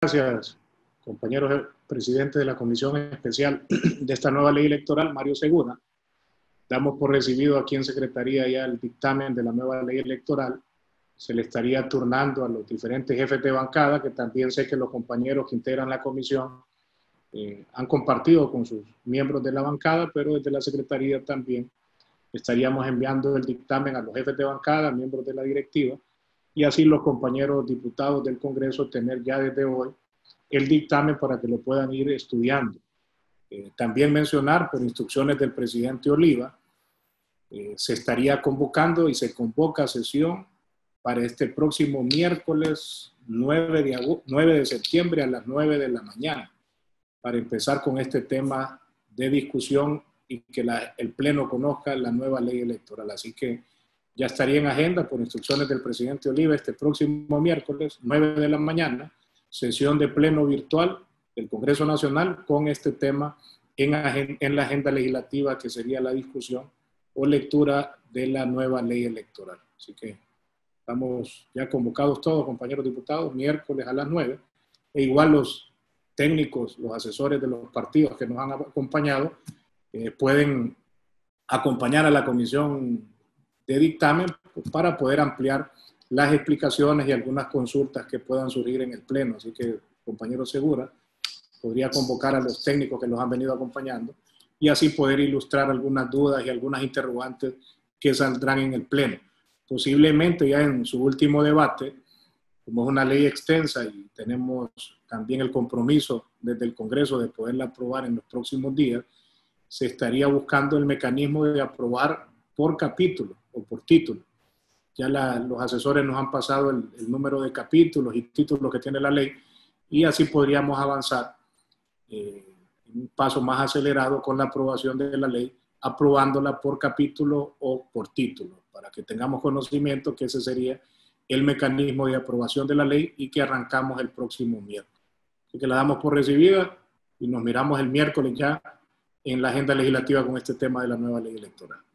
Gracias, compañeros presidente de la Comisión Especial de esta nueva ley electoral, Mario Segura. Damos por recibido aquí en Secretaría ya el dictamen de la nueva ley electoral. Se le estaría turnando a los diferentes jefes de bancada, que también sé que los compañeros que integran la comisión han compartido con sus miembros de la bancada, pero desde la Secretaría también estaríamos enviando el dictamen a los jefes de bancada, miembros de la directiva, y así los compañeros diputados del Congreso tener ya desde hoy el dictamen para que lo puedan ir estudiando. También mencionar, por instrucciones del presidente Oliva, se estaría convocando y se convoca sesión para este próximo miércoles 9 de septiembre a las 9 de la mañana, para empezar con este tema de discusión y que el Pleno conozca la nueva ley electoral. Así que ya estaría en agenda por instrucciones del presidente Oliva este próximo miércoles, 9 de la mañana, sesión de pleno virtual del Congreso Nacional con este tema en la agenda legislativa, que sería la discusión o lectura de la nueva ley electoral. Así que estamos ya convocados todos, compañeros diputados, miércoles a las 9, e igual los técnicos, los asesores de los partidos que nos han acompañado, pueden acompañar a la comisión de dictamen para poder ampliar las explicaciones y algunas consultas que puedan surgir en el Pleno. Así que, compañero Segura, podría convocar a los técnicos que nos han venido acompañando y así poder ilustrar algunas dudas y algunas interrogantes que saldrán en el Pleno. Posiblemente ya en su último debate, como es una ley extensa y tenemos también el compromiso desde el Congreso de poderla aprobar en los próximos días, se estaría buscando el mecanismo de aprobar por capítulo o por título. Ya los asesores nos han pasado el número de capítulos y títulos que tiene la ley, y así podríamos avanzar en un paso más acelerado con la aprobación de la ley, aprobándola por capítulo o por título, para que tengamos conocimiento que ese sería el mecanismo de aprobación de la ley y que arrancamos el próximo miércoles. Así que la damos por recibida y nos miramos el miércoles ya en la agenda legislativa con este tema de la nueva ley electoral.